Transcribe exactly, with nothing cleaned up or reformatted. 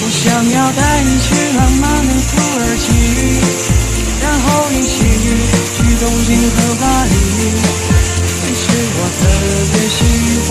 想要带你去浪漫的土耳其，然后一起去东京和巴黎。其实我特别喜